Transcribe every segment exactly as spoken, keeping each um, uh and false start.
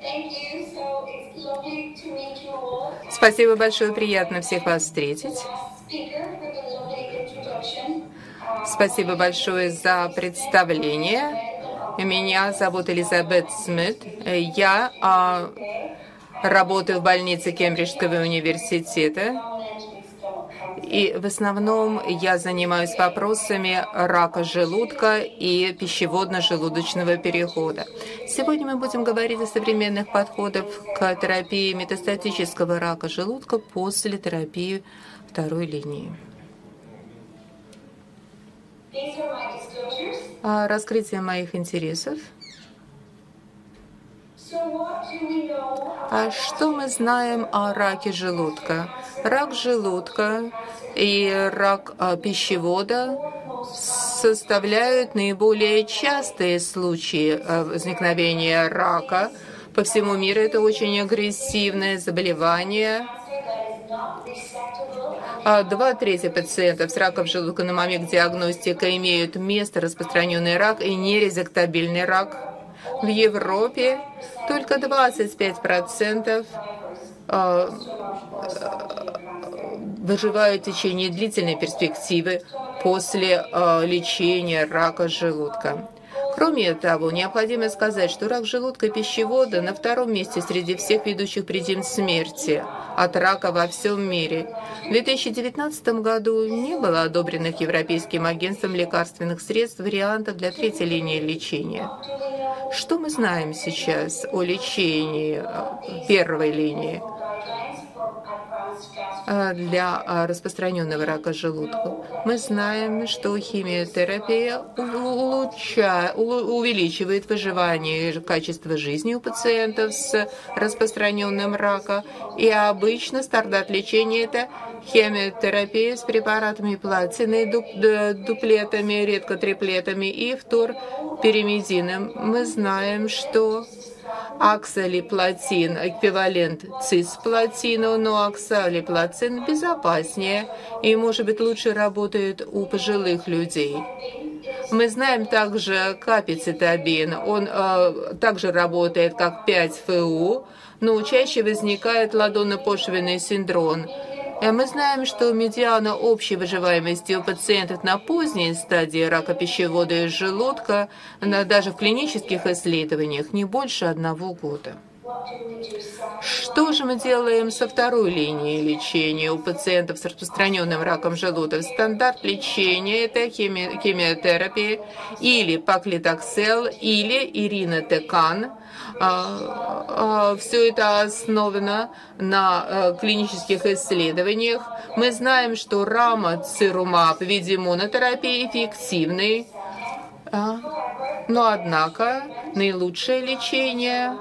Спасибо большое, приятно всех вас встретить. Спасибо большое за представление. Меня зовут Элизабет Смит. Я а, работаю в больнице Кембриджского университета. И в основном я занимаюсь вопросами рака желудка и пищеводно-желудочного перехода. Сегодня мы будем говорить о современных подходах к терапии метастатического рака желудка после терапии второй линии. Раскрытие моих интересов. А что мы знаем о раке желудка? Рак желудка и рак пищевода составляют наиболее частые случаи возникновения рака. По всему миру это очень агрессивное заболевание. Два трети пациентов с раком желудка на момент диагностики имеют место распространенный рак и нерезектабельный рак. В Европе только двадцать пять процентов выживают в течение длительной перспективы после лечения рака желудка. Кроме того, необходимо сказать, что рак желудка и пищевода на втором месте среди всех ведущих причин смерти от рака во всем мире. В две тысячи девятнадцатом году не было одобренных Европейским агентством лекарственных средств вариантов для третьей линии лечения. Что мы знаем сейчас о лечении первой линии для распространенного рака желудка? Мы знаем, что химиотерапия улучшает, увеличивает выживание и качество жизни у пациентов с распространенным раком. И обычно стандарт лечения – это химиотерапия с препаратами платины, дуплетами, редко триплетами и фторпиримидином. Мы знаем, что оксалиплатин эквивалент цисплатину, но оксалиплатин безопаснее и, может быть, лучше работает у пожилых людей. Мы знаем также капицитабин. Он э, также работает как пять эф у, но чаще возникает ладонно-почвенный синдром. Мы знаем, что медиана общей выживаемости у пациентов на поздней стадии рака пищевода и желудка, даже в клинических исследованиях, не больше одного года. Что же мы делаем со второй линией лечения у пациентов с распространенным раком желудка? Стандарт лечения – это хими химиотерапия или паклитоксел, или иринотекан. Все это основано на клинических исследованиях. Мы знаем, что рамоцирумаб в виде монотерапии эффективный, но однако наилучшее лечение,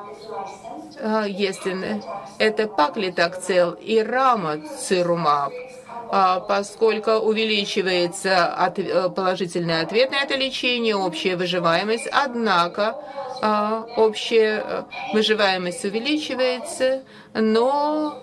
если это паклитоксел и рамоцирумаб, поскольку увеличивается положительный ответ на это лечение, общая выживаемость, однако общая выживаемость увеличивается, но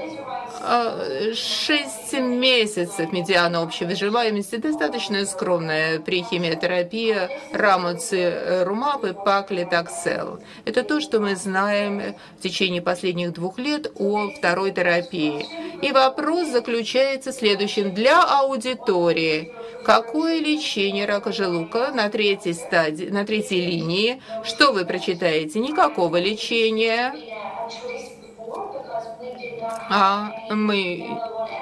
шесть месяцев медиана общей выживаемости достаточно скромная при химиотерапии рамоцирумаб и паклитоксел. Это то, что мы знаем в течение последних двух лет о второй терапии. И вопрос заключается в следующем. Для аудитории, какое лечение рака желудка на третьей стадии, на третьей линии? Что вы прочитаете? Никакого лечения. А мы,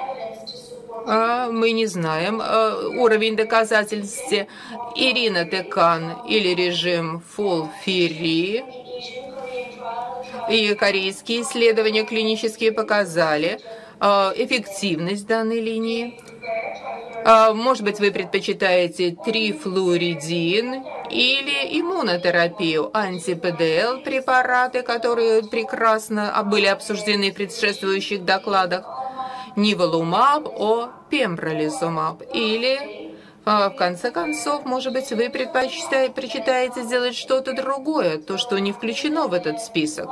а мы не знаем а, уровень доказательств. Иринотекан или режим фолфири. И корейские исследования клинические показали а, эффективность данной линии. А, может быть, вы предпочитаете трифлуоридин или иммунотерапию, анти-пэ дэ эл препараты, которые прекрасно были обсуждены в предшествующих докладах, ниволумаб, о пембролизумаб. Или, в конце концов, может быть, вы предпочитаете сделать что-то другое, то, что не включено в этот список.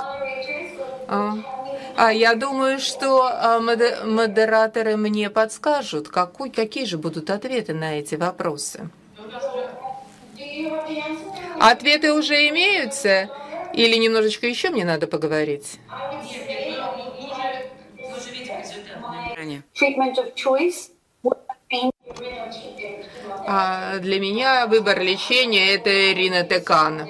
А я думаю, что модераторы мне подскажут, какой, какие же будут ответы на эти вопросы. Ответы уже имеются. Или немножечко еще мне надо поговорить? А для меня выбор лечения – это иринотекан.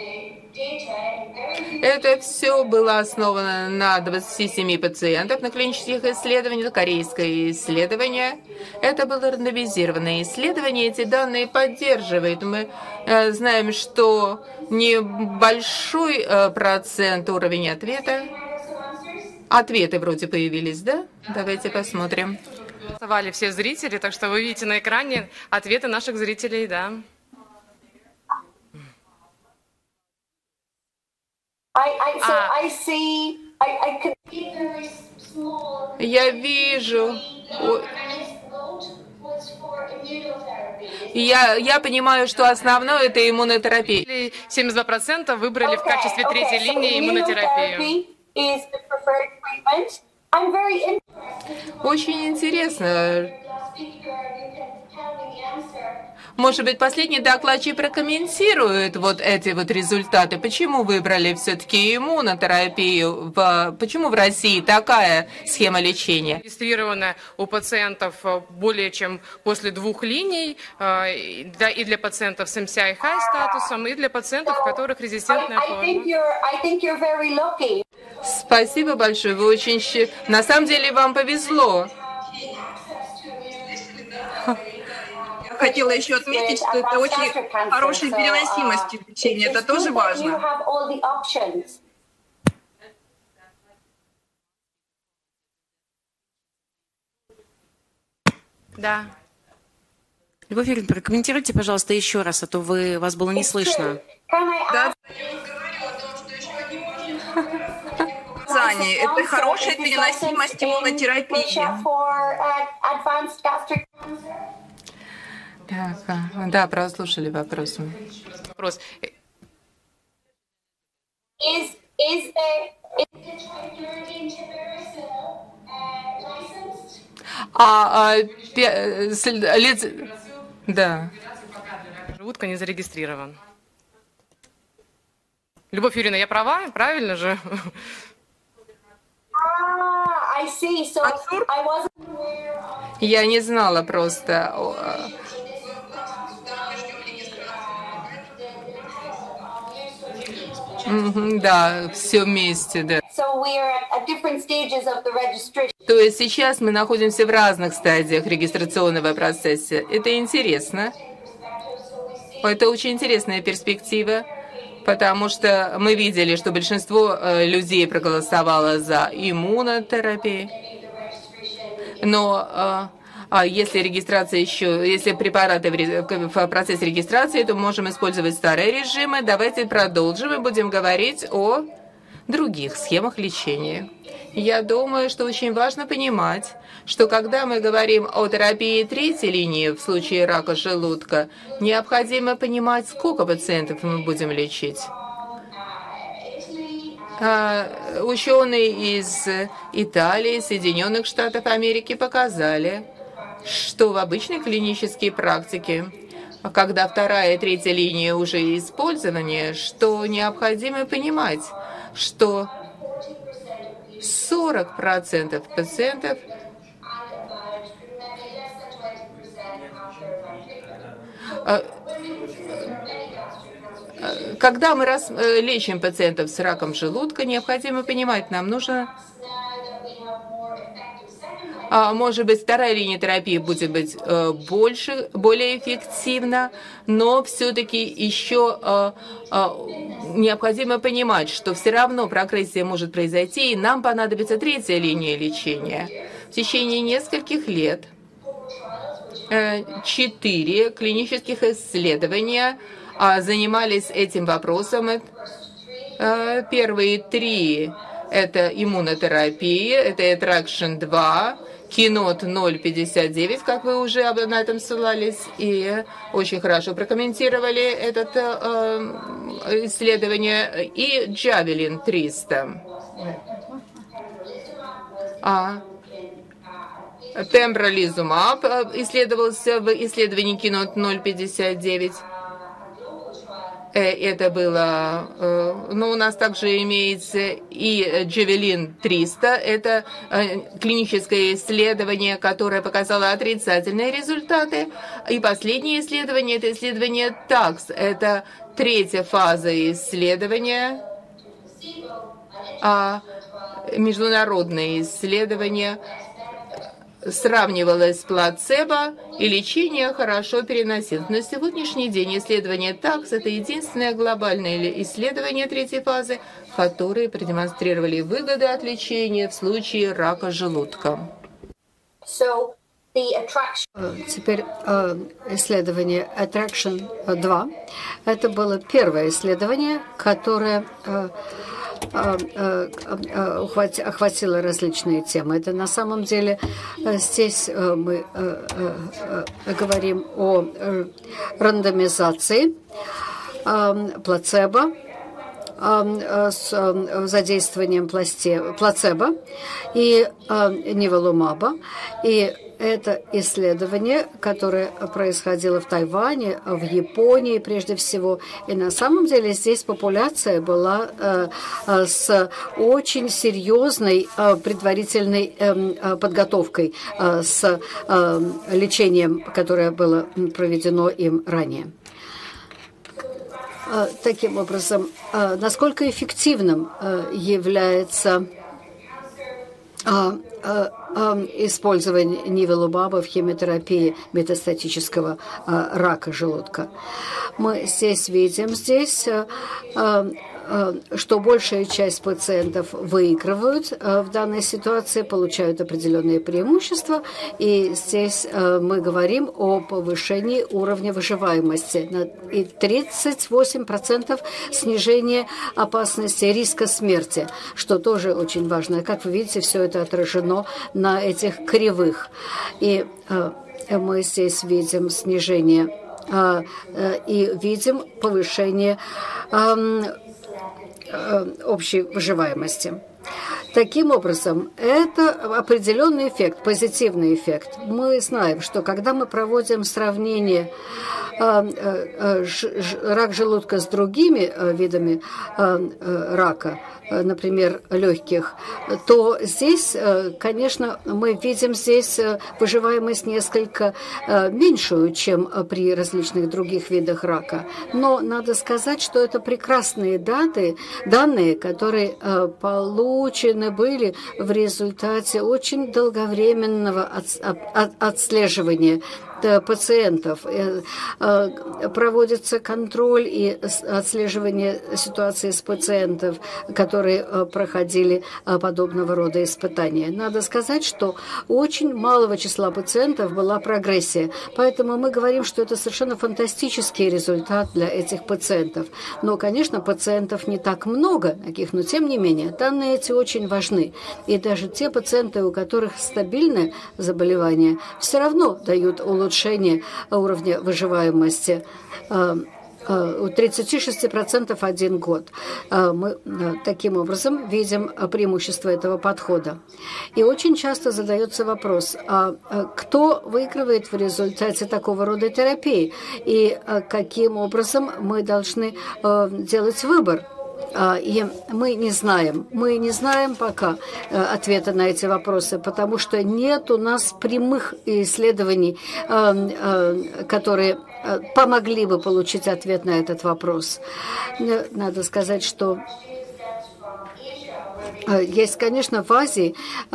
Это все было основано на двадцати семи пациентах на клинических исследованиях, корейское исследование. Это было рандомизированное исследование, эти данные поддерживают. Мы э, знаем, что небольшой э, процент уровень ответа. Ответы вроде появились, да? Давайте посмотрим. Голосовали все зрители, так что вы видите на экране ответы наших зрителей, да. Я вижу. Я, я понимаю, что основное это иммунотерапия. семьдесят два процента выбрали в качестве третьей линии иммунотерапию. Очень интересно. Может быть, последний докладчик прокомментирует вот эти вот результаты. Почему выбрали все-таки иммунотерапию? В, почему в России такая схема лечения? Регистрировано у пациентов более чем после двух линий, да, и для пациентов с эм си ай-хай статусом, и для пациентов, у которых резистентная форма. Спасибо большое. Вы очень щ... На самом деле вам повезло. Хотела еще отметить, что это очень хорошая переносимость лечения. Это тоже важно. Да. Любовь Юрьевна, прокомментируйте, пожалуйста, еще раз, а то вы, вас было не слышно. Да. Это хорошая переносимость иммунотерапии. Так, да, прослушали вопрос. Вопрос. Is, is there, is а, а пе, лиц, да. Желудка не зарегистрирован. Любовь Юрьевна, я права? Правильно же? Ah, I see. So I wasn't... Я не знала просто. Mm-hmm, да, все вместе, да. So we are at different stages of the registration. То есть сейчас мы находимся в разных стадиях регистрационного процесса. Это интересно. Это очень интересная перспектива, потому что мы видели, что большинство людей проголосовало за иммунотерапию. Но а если регистрация еще, если препараты в процессе регистрации, то можем использовать старые режимы. Давайте продолжим и будем говорить о других схемах лечения. Я думаю, что очень важно понимать, что когда мы говорим о терапии третьей линии в случае рака желудка, необходимо понимать, сколько пациентов мы будем лечить. Ученые из Италии, Соединенных Штатов Америки показали, что в обычной клинической практике, когда вторая и третья линия уже использованы, что необходимо понимать, что сорок процентов пациентов когда мы раз, лечим пациентов с раком желудка, необходимо понимать, нам нужно... А, может быть, вторая линия терапии будет быть э, больше, более эффективна, но все-таки еще э, э, необходимо понимать, что все равно прогрессия может произойти, и нам понадобится третья линия лечения. В течение нескольких лет э, четыре клинических исследования э, занимались этим вопросом. Э, первые три – это иммунотерапия, это Attraction два, Keynote ноль пятьдесят девять, как вы уже на этом ссылались, и очень хорошо прокомментировали это э, исследование, и Javelin триста. А Pembrolizumab исследовался в исследовании Keynote ноль пятьдесят девять. Это было, но у нас также имеется и Джавелин триста, это клиническое исследование, которое показало отрицательные результаты. И последнее исследование, это исследование такс, это третья фаза исследования, а международное исследование сравнивалось с плацебо, и лечение хорошо переносилось. На сегодняшний день исследование такс – это единственное глобальное исследование третьей фазы, которые продемонстрировали выгоды от лечения в случае рака желудка. So, the attraction... Теперь исследование Attraction два. Это было первое исследование, которое охватило различные темы. Это на самом деле здесь мы говорим о рандомизации, плацебо, с задействованием плацебо и ниволумаба. И это исследование, которое происходило в Тайване, в Японии прежде всего. И на самом деле здесь популяция была э, с очень серьезной э, предварительной э, подготовкой, э, с э, лечением, которое было проведено им ранее. Э, таким образом, э, насколько эффективным э, является использование ниволумаба в химиотерапии метастатического рака желудка. Мы здесь видим здесь, что большая часть пациентов выигрывают в данной ситуации, получают определенные преимущества, и здесь мы говорим о повышении уровня выживаемости и тридцать восемь процентов снижения опасности риска смерти, что тоже очень важно. Как вы видите, все это отражено на этих кривых. И мы здесь видим снижение и видим повышение общей выживаемости. Таким образом, это определенный эффект, позитивный эффект. Мы знаем, что когда мы проводим сравнение рак желудка с другими видами рака, например, легких, то здесь, конечно, мы видим здесь выживаемость несколько меньшую, чем при различных других видах рака. Но надо сказать, что это прекрасные даты, данные, которые получены были в результате очень долговременного отслеживания пациентов. Проводится контроль и отслеживание ситуации с пациентов, которые проходили подобного рода испытания. Надо сказать, что у очень малого числа пациентов была прогрессия, поэтому мы говорим, что это совершенно фантастический результат для этих пациентов. Но, конечно, пациентов не так много таких, но тем не менее, данные эти очень важны. И даже те пациенты, у которых стабильное заболевание, все равно дают улучшение улучшение уровня выживаемости у тридцати шести процентов один год. Мы таким образом видим преимущество этого подхода. И очень часто задается вопрос, а кто выигрывает в результате такого рода терапии и каким образом мы должны делать выбор. И мы не знаем, мы не знаем пока ответа на эти вопросы, потому что нет у нас прямых исследований, которые помогли бы получить ответ на этот вопрос. Надо сказать, что есть, конечно, в Азии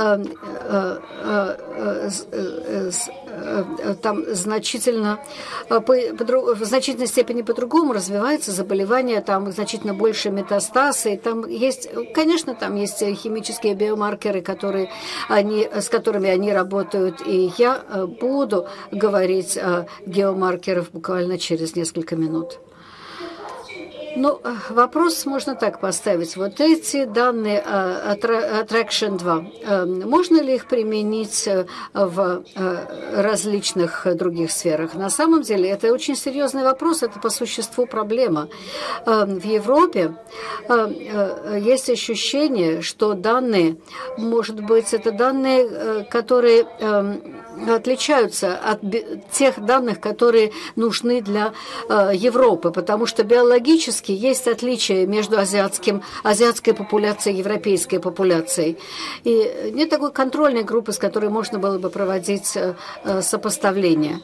там значительно, в значительной степени по-другому развивается заболевание, там значительно больше метастазы, там есть, конечно, там есть химические биомаркеры, которые они, с которыми они работают, и я буду говорить о геомаркерах буквально через несколько минут. Ну, вопрос можно так поставить. Вот эти данные Attraction два, можно ли их применить в различных других сферах? На самом деле, это очень серьезный вопрос, это по существу проблема. В Европе есть ощущение, что данные, может быть, это данные, которые отличаются от тех данных, которые нужны для Европы, потому что биологически есть отличия между азиатским, азиатской популяцией и европейской популяцией. И нет такой контрольной группы, с которой можно было бы проводить сопоставление.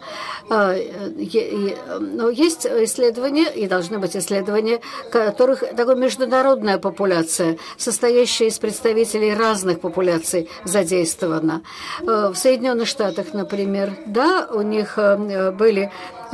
Но есть исследования, и должны быть исследования, в которых такая международная популяция, состоящая из представителей разных популяций, задействована. В Соединенных Штатах, например, да, у них были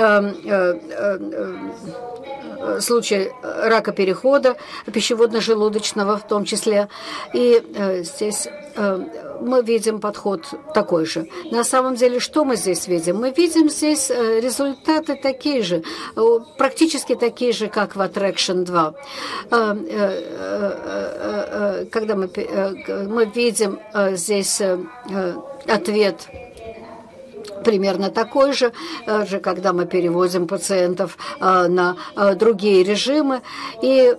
случаи рака перехода, пищеводно-желудочного в том числе. И здесь мы видим подход такой же. На самом деле, что мы здесь видим? Мы видим здесь результаты такие же, практически такие же, как в Attraction два. Когда мы, мы видим здесь ответ примерно такой же, же, когда мы переводим пациентов на другие режимы. И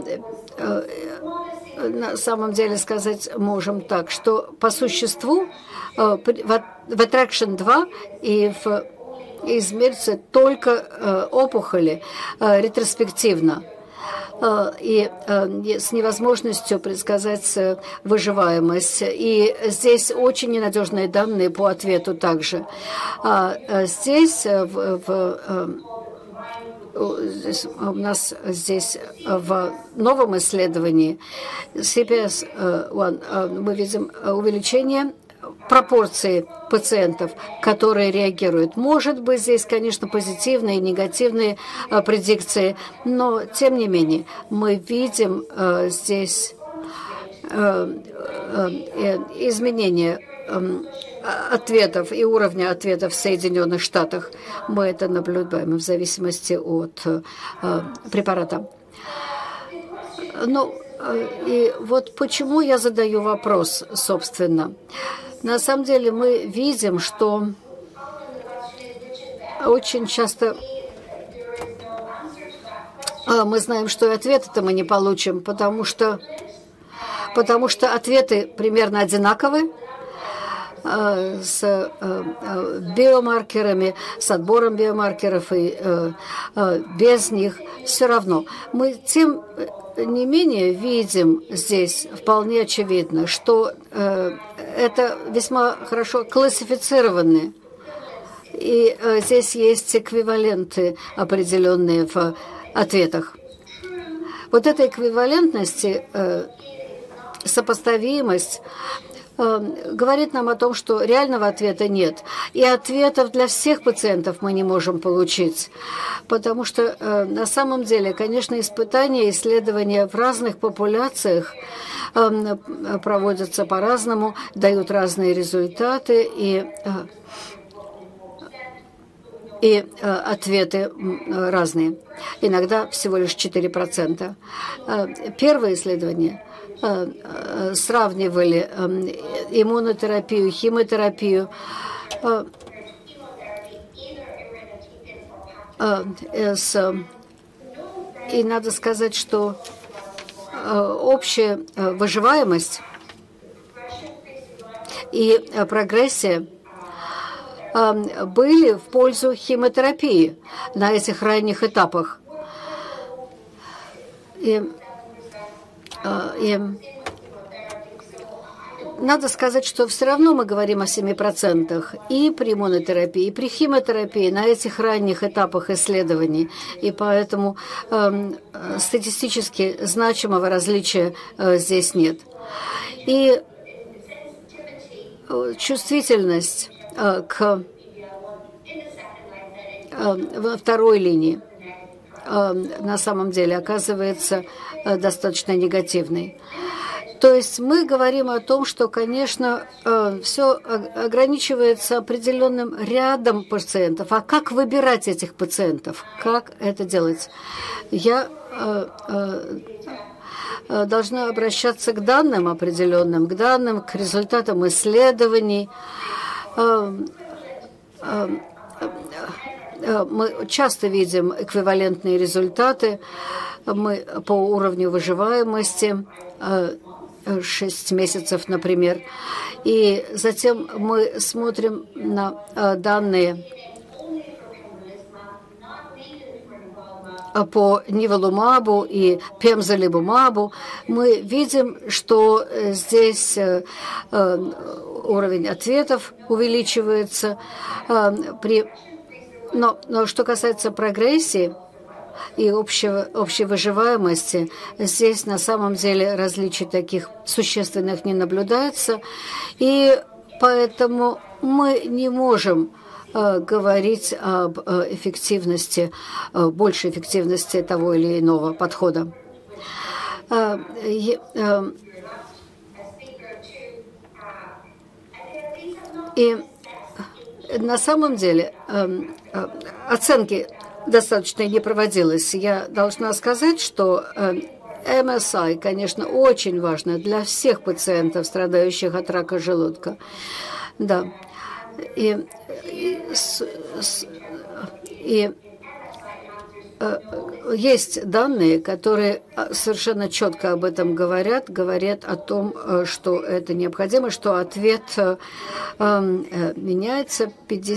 на самом деле сказать можем так, что по существу в Attraction два и в измерятся только опухоли ретроспективно. И с невозможностью предсказать выживаемость. И здесь очень ненадежные данные по ответу также. А здесь, в, в, здесь у нас здесь в новом исследовании си пи эс один мы видим увеличение пропорции пациентов, которые реагируют. Может быть, здесь, конечно, позитивные и негативные а, предикции, но, тем не менее, мы видим а, здесь а, а, изменения а, ответов и уровня ответов в Соединенных Штатах. Мы это наблюдаем в зависимости от а, препарата. Ну, и вот почему я задаю вопрос, собственно. На самом деле мы видим, что очень часто мы знаем, что и ответы-то мы не получим, потому что, потому что ответы примерно одинаковы с биомаркерами, с отбором биомаркеров и без них. Все равно мы тем не менее видим здесь вполне очевидно, что э, это весьма хорошо классифицированы. И э, здесь есть эквиваленты определенные в ответах. Вот эта эквивалентность, э, сопоставимость говорит нам о том, что реального ответа нет. И ответов для всех пациентов мы не можем получить. Потому что э, на самом деле, конечно, испытания, исследования в разных популяциях э, проводятся по-разному, дают разные результаты и, э, и э, ответы разные. Иногда всего лишь четыре процента. Э, первое исследование сравнивали иммунотерапию, химиотерапию с... И надо сказать, что общая выживаемость и прогрессия были в пользу химиотерапии на этих ранних этапах. И И надо сказать, что все равно мы говорим о семи процентах и при иммунотерапии, и при химиотерапии на этих ранних этапах исследований. И поэтому э, статистически значимого различия э, здесь нет. И чувствительность э, к э, второй линии э, на самом деле оказывается э, достаточно негативной. То есть мы говорим о том, что, конечно, все ограничивается определенным рядом пациентов. А как выбирать этих пациентов? Как это делать? Я должна обращаться к данным определенным, к данным, к результатам исследований. Мы часто видим эквивалентные результаты. Мы по уровню выживаемости шесть месяцев, например. И затем мы смотрим на данные по ниволумабу и пемзолибумабу, мы видим, что здесь уровень ответов увеличивается. При... Но, но что касается прогрессии и общего, общей выживаемости, здесь на самом деле различий таких существенных не наблюдается, и поэтому мы не можем говорить об эффективности, большей эффективности того или иного подхода. И на самом деле оценки достаточно не проводилось. Я должна сказать, что эм эс ай, конечно, очень важно для всех пациентов, страдающих от рака желудка. Да. И, и, и э, есть данные, которые совершенно четко об этом говорят, говорят о том, что это необходимо, что ответ э, э, меняется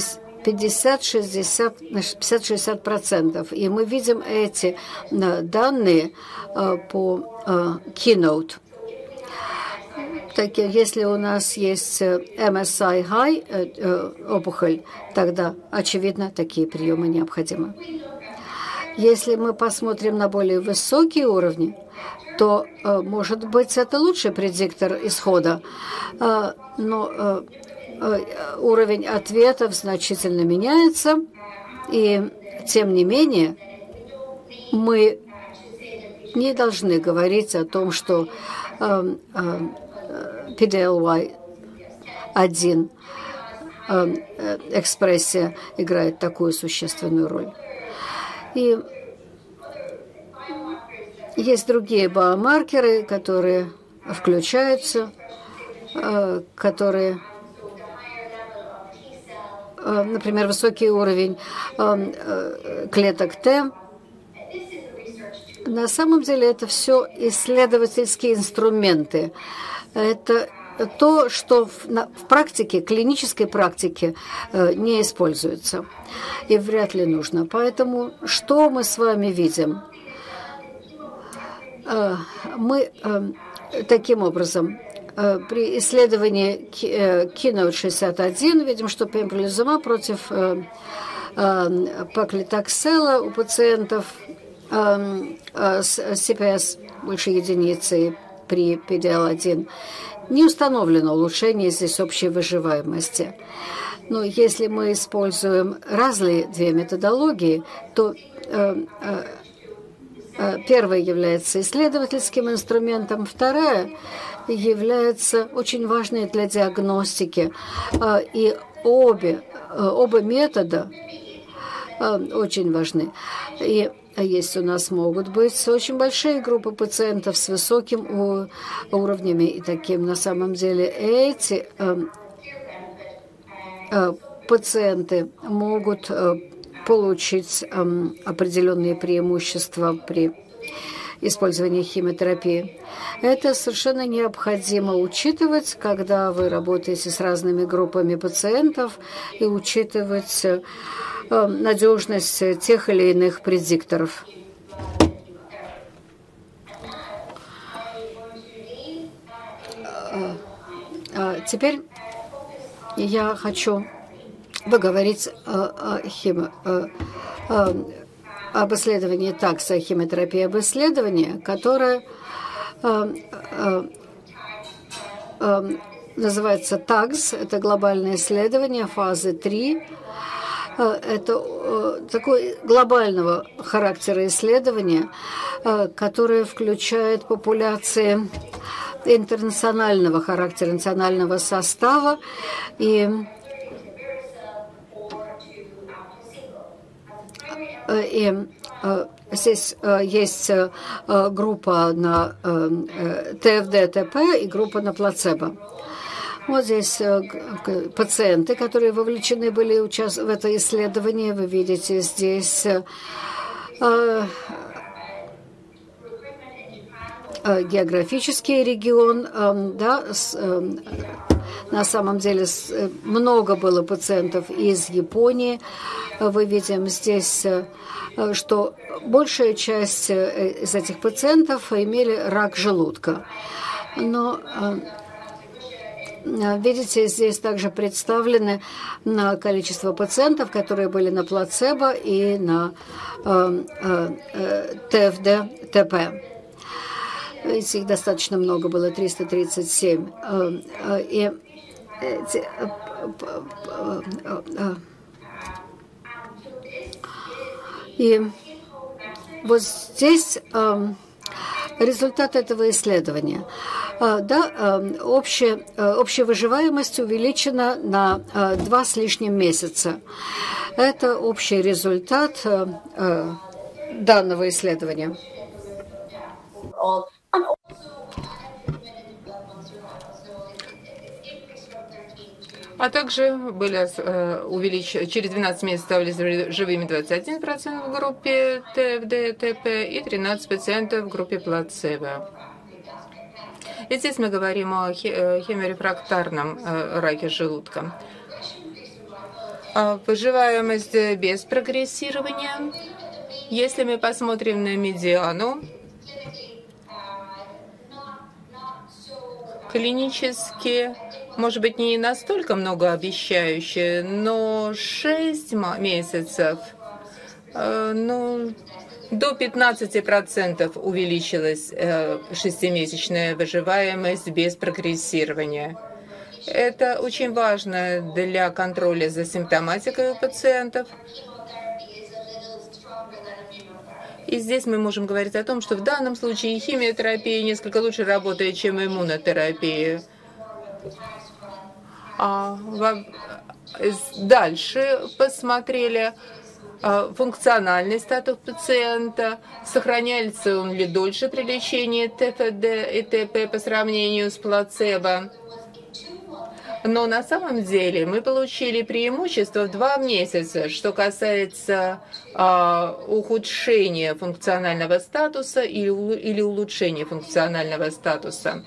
пятьдесят-шестьдесят процентов. И мы видим эти э, данные э, по э, Keynote. Так, если у нас есть эм эс ай high опухоль, тогда, очевидно, такие приемы необходимы. Если мы посмотрим на более высокие уровни, то, может быть, это лучший предиктор исхода, но уровень ответов значительно меняется, и, тем не менее, мы не должны говорить о том, что пи ди эл уай один экспрессия играет такую существенную роль. И есть другие биомаркеры, которые включаются, которые, например, высокий уровень клеток Т. На самом деле это все исследовательские инструменты. Это то, что в, на, в практике, клинической практике э, не используется и вряд ли нужно. Поэтому что мы с вами видим? Э, мы э, таким образом э, при исследовании э, Keynote шестьдесят один видим, что пембролизумаб против э, э, паклитоксела у пациентов э, э, с си пи эс больше единицы при пи ди эл один. Не установлено улучшение здесь общей выживаемости. Но если мы используем разные две методологии, то э, э, первая является исследовательским инструментом, вторая является очень важной для диагностики. Э, и обе, э, оба метода э, очень важны. И есть у нас могут быть очень большие группы пациентов с высоким уровнями, и таким на самом деле эти э, э, пациенты могут э, получить э, определенные преимущества при использовании химиотерапии. Это совершенно необходимо учитывать, когда вы работаете с разными группами пациентов, и учитывать э, надежность тех или иных предикторов. Теперь я хочу поговорить о, химо, об исследовании такса, химиотерапии, об исследовании, которое называется такс. Это глобальное исследование фазы три. Это такое глобального характера исследование, которое включает популяции интернационального характера, национального состава. И, и здесь есть группа на тэ эф дэ тэ пэ и группа на плацебо. Вот здесь пациенты, которые вовлечены были в это исследование. Вы видите здесь географический регион, да, на самом деле много было пациентов из Японии. Вы видим здесь, что большая часть из этих пациентов имели рак желудка. Но видите, здесь также представлены количество пациентов, которые были на плацебо и на ТФД, ТП. Видите, их достаточно много было, триста тридцать семь. И И вот здесь э, результат этого исследования. Э, да, э, общая, э, общая выживаемость увеличена на э, два с лишним месяца. Это общий результат э, э, данного исследования. А также были э, увелич... через двенадцать месяцев стали живыми двадцать один процент в группе ТФД, ТП и тринадцать процентов в группе плацебо. И здесь мы говорим о хеморефрактарном э, раке желудка. А выживаемость без прогрессирования. Если мы посмотрим на медиану, клинически, может быть, не настолько многообещающее, но шесть месяцев, э, ну, до пятнадцати процентов увеличилась э, шестимесячная выживаемость без прогрессирования. Это очень важно для контроля за симптоматикой у пациентов. И здесь мы можем говорить о том, что в данном случае химиотерапия несколько лучше работает, чем иммунотерапия. А, дальше посмотрели а, функциональный статус пациента, сохраняется он ли дольше при лечении ТФД и ТП по сравнению с плацебо. Но на самом деле мы получили преимущество в два месяца, что касается а, ухудшения функционального статуса или, или улучшения функционального статуса.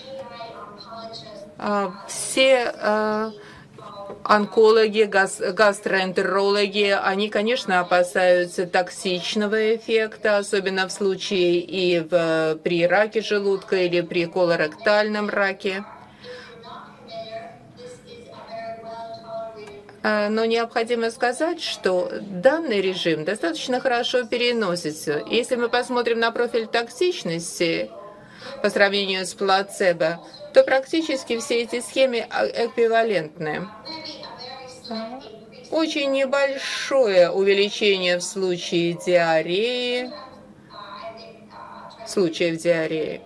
А, все а, онкологи, гас, гастроэнтерологи, они, конечно, опасаются токсичного эффекта, особенно в случае и в, при раке желудка или при колоректальном раке. Но необходимо сказать, что данный режим достаточно хорошо переносится. Если мы посмотрим на профиль токсичности по сравнению с плацебо, то практически все эти схемы эквивалентны. Очень небольшое увеличение в случае диареи, случаев диареи.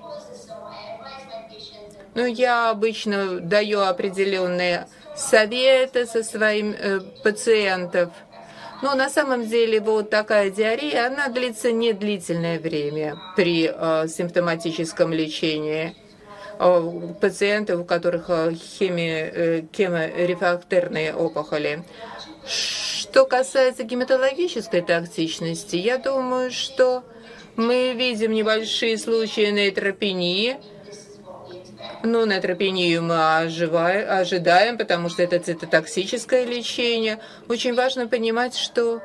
Но я обычно даю определенные советы со своим э, пациентов. Но на самом деле вот такая диарея, она длится не длительное время при э, симптоматическом лечении э, пациентов, у которых э, хеми, э, хеморефрактерные опухоли. Что касается гематологической токсичности, я думаю, что мы видим небольшие случаи нейтропении. Ну, нейтропению мы оживаем, ожидаем, потому что это цитотоксическое лечение. Очень важно понимать, что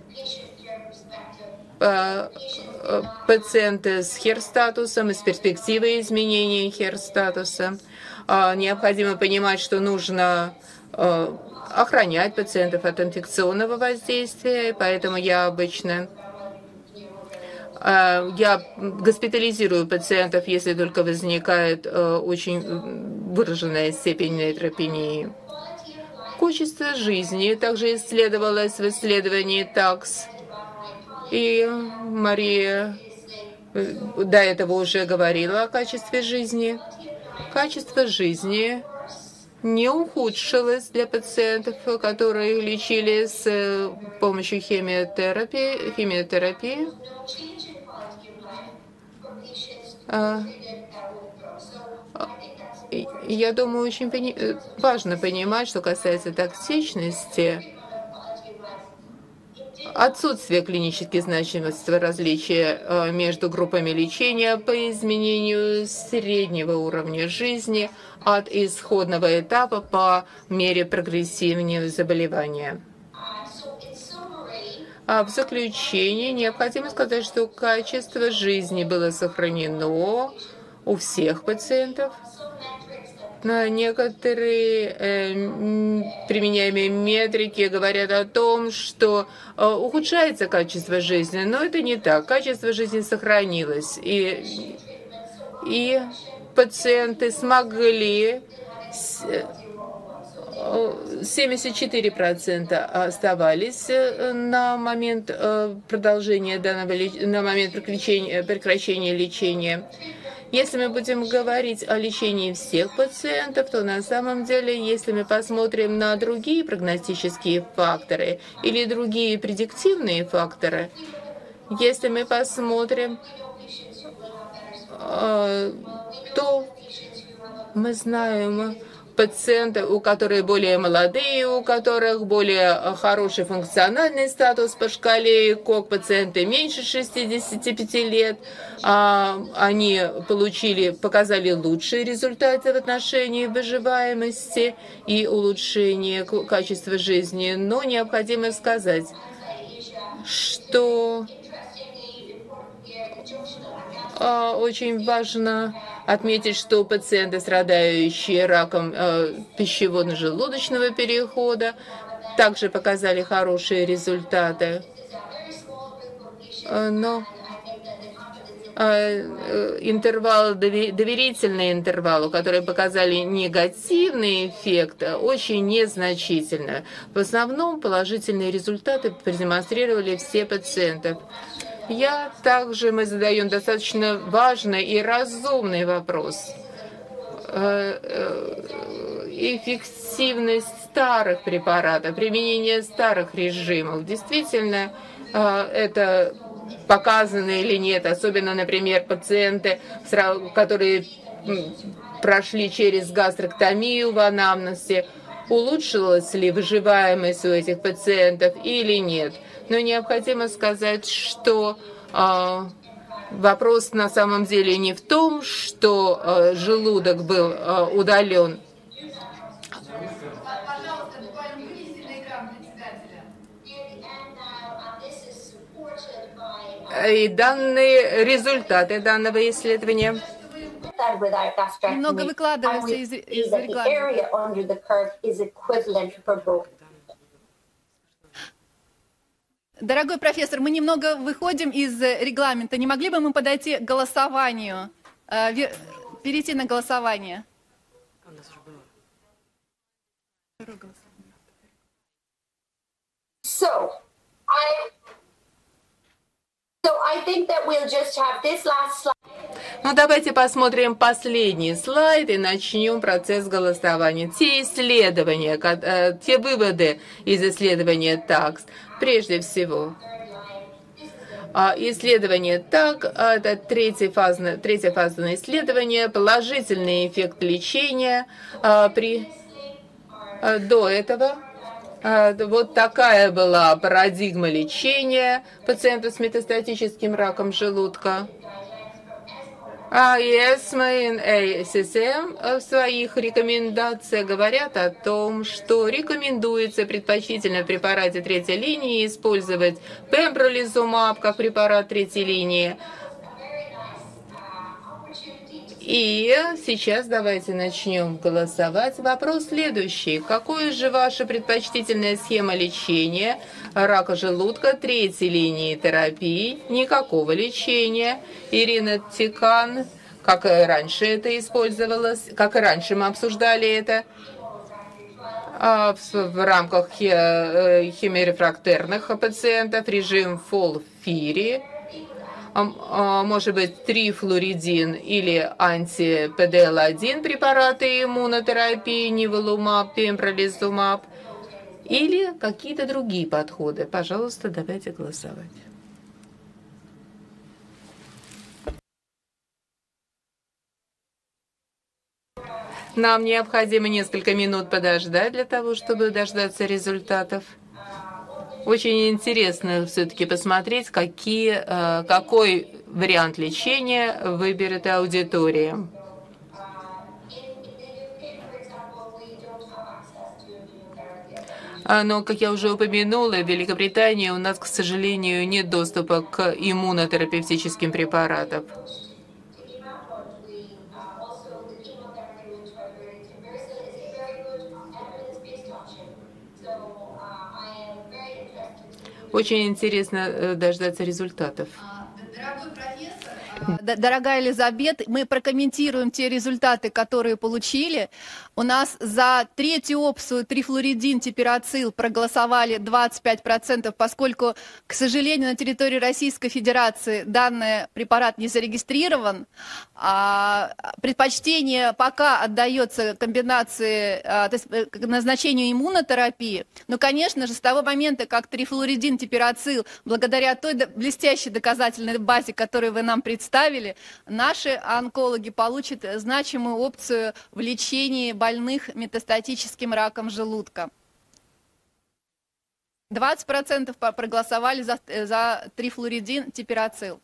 э, пациенты с хер-статусом и с перспективой изменения хер-статуса, э, необходимо понимать, что нужно э, охранять пациентов от инфекционного воздействия, и поэтому я обычно Я госпитализирую пациентов, если только возникает очень выраженная степень нейтропении. Качество жизни также исследовалось в исследовании ТАКС. И Мария до этого уже говорила о качестве жизни. Качество жизни не ухудшилось для пациентов, которые лечили с помощью химиотерапии. химиотерапии. Я думаю, очень пони... важно понимать, что касается токсичности, Отсутствие клинически значимого различия между группами лечения по изменению среднего уровня жизни от исходного этапа по мере прогрессирования заболевания. А в заключение необходимо сказать, что качество жизни было сохранено у всех пациентов. Некоторые э, применяемые метрики говорят о том, что э, ухудшается качество жизни, но это не так. Качество жизни сохранилось, и, и пациенты смогли, семьдесят четыре процента оставались на момент продолжения данного, на момент прекращения, прекращения лечения. Если мы будем говорить о лечении всех пациентов, то на самом деле, если мы посмотрим на другие прогностические факторы или другие предиктивные факторы, если мы посмотрим, то мы знаем пациенты, у которых более молодые, у которых более хороший функциональный статус по шкале КОК, пациенты меньше шестидесяти пяти лет, они получили, показали лучшие результаты в отношении выживаемости и улучшения качества жизни. Но необходимо сказать, что очень важно отметить, что пациенты, страдающие раком э, пищеводно-желудочного перехода, также показали хорошие результаты. Но э, интервал, доверительный интервал, которые показали негативный эффект, очень незначительно. В основном положительные результаты продемонстрировали все пациенты. Я также, мы задаем достаточно важный и разумный вопрос. Эффективность старых препаратов, применение старых режимов. Действительно, это показано или нет. Особенно, например, пациенты, которые прошли через гастроктомию в анамнезе. Улучшилась ли выживаемость у этих пациентов или нет. Но необходимо сказать, что э, вопрос на самом деле не в том, что э, желудок был э, удален. И данные результаты данного исследования немного выкладываются из, из регламента. Дорогой профессор, мы немного выходим из регламента. Не могли бы мы подойти к голосованию, э, перейти на голосование? So, I, so I think that we'll just have this last slide. Ну, давайте посмотрим последний слайд и начнем процесс голосования. Те исследования, те выводы из исследования ТАКС. Прежде всего, исследование ТАК, это третье фазное, третье фазное исследование, положительный эффект лечения при, до этого. Вот такая была парадигма лечения пациентов с метастатическим раком желудка. А ЕСМА и эй эс эс эм в своих рекомендациях говорят о том, что рекомендуется предпочтительно в препарате третьей линии использовать пембролизумаб как препарат третьей линии. И сейчас давайте начнем голосовать. Вопрос следующий. Какая же ваша предпочтительная схема лечения рака желудка третьей линии терапии? Никакого лечения. Иринотикан, как и раньше это использовалось, как и раньше мы обсуждали это в, в рамках химиорефрактерных пациентов, режим фолфири. Может быть, трифлоридин или анти-пэ дэ эл один препараты иммунотерапии, ниволумаб, пембролизумаб, или какие-то другие подходы. Пожалуйста, давайте голосовать. Нам необходимо несколько минут подождать для того, чтобы дождаться результатов. Очень интересно все-таки посмотреть, какие, какой вариант лечения выберет аудитория. Но, как я уже упомянула, в Великобритании у нас, к сожалению, нет доступа к иммунотерапевтическим препаратам. Очень интересно дождаться результатов. Дорогая Элизабет, мы прокомментируем те результаты, которые получили. У нас за третью опцию трифлуоридин типирацил проголосовали двадцать пять процентов, поскольку, к сожалению, на территории Российской Федерации данный препарат не зарегистрирован. А предпочтение пока отдается комбинации, то есть к назначению иммунотерапии. Но, конечно же, с того момента, как трифлуоридин типирацил, благодаря той блестящей доказательной базе, которую вы нам представили, наши онкологи получат значимую опцию в лечении больных метастатическим раком желудка. двадцать процентов проголосовали за, за трифлуоридин типирацил.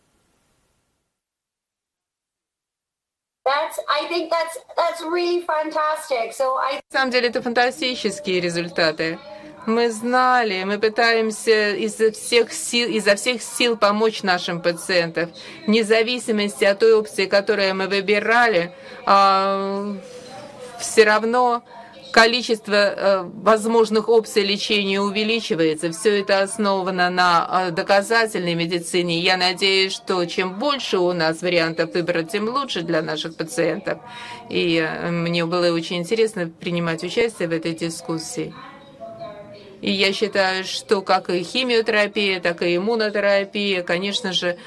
That's, I think that's, that's really fantastic. So I... На самом деле это фантастические результаты. Мы знали, мы пытаемся изо всех сил, изо всех сил помочь нашим пациентам, вне зависимости от той опции, которую мы выбирали, а, все равно количество а, возможных опций лечения увеличивается. Все это основано на а, доказательной медицине. Я надеюсь, что чем больше у нас вариантов выбора, тем лучше для наших пациентов. И а, мне было очень интересно принимать участие в этой дискуссии. И я считаю, что как и химиотерапия, так и иммунотерапия, конечно же,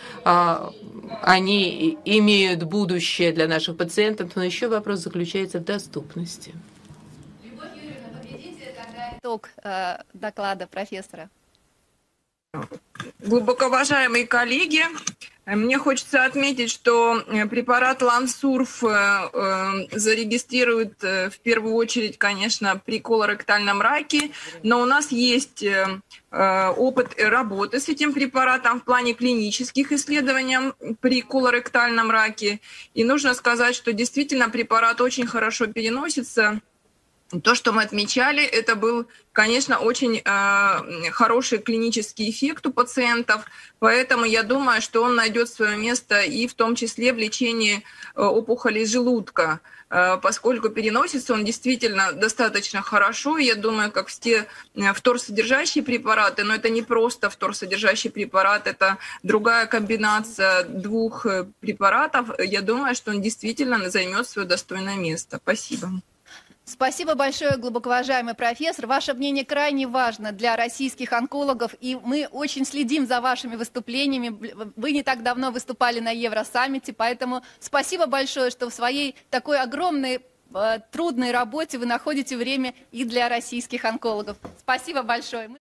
они имеют будущее для наших пациентов, но еще вопрос заключается в доступности. Любовь Юрьевна, подведите тогда итог доклада профессора. Глубоко уважаемые коллеги, мне хочется отметить, что препарат Лансурф зарегистрируют в первую очередь, конечно, при колоректальном раке, но у нас есть опыт работы с этим препаратом в плане клинических исследований при колоректальном раке. И нужно сказать, что действительно препарат очень хорошо переносится. То, что мы отмечали, это был, конечно, очень э, хороший клинический эффект у пациентов, поэтому я думаю, что он найдет свое место и в том числе в лечении э, опухолей желудка, э, поскольку переносится он действительно достаточно хорошо. Я думаю, как все фторсодержащие препараты, но это не просто фторсодержащий препарат, это другая комбинация двух препаратов. Я думаю, что он действительно займет свое достойное место. Спасибо. Спасибо большое, глубоко уважаемый профессор. Ваше мнение крайне важно для российских онкологов, и мы очень следим за вашими выступлениями. Вы не так давно выступали на Евросаммите, поэтому спасибо большое, что в своей такой огромной, трудной работе вы находите время и для российских онкологов. Спасибо большое.